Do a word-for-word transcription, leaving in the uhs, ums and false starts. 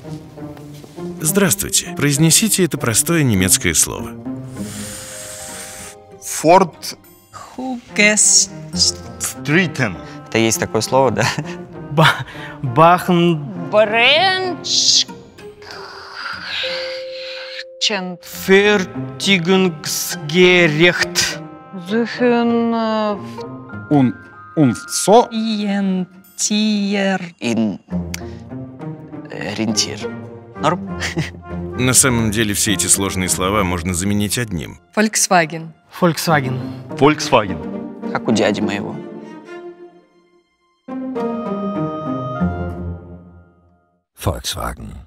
Здравствуйте. Произнесите это простое немецкое слово. Форд Хугестритен. Это есть такое слово, да? Бахн... Бренч... Фертигунгсгерехт. Зюхен... un umso Иентиер. Ин... Ориентир. Норм? На самом деле все эти сложные слова можно заменить одним. Volkswagen. Volkswagen. Volkswagen. Как у дяди моего. Volkswagen.